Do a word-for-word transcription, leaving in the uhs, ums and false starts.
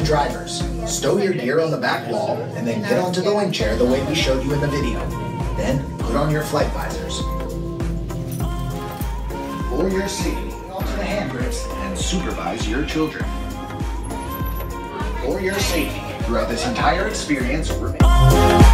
drivers. Stow your gear on the back wall and then get onto the wing chair the way we showed you in the video. Then put on your flight visors. For your safety, onto the hand grips and supervise your children. For your safety, throughout this entire experience, remember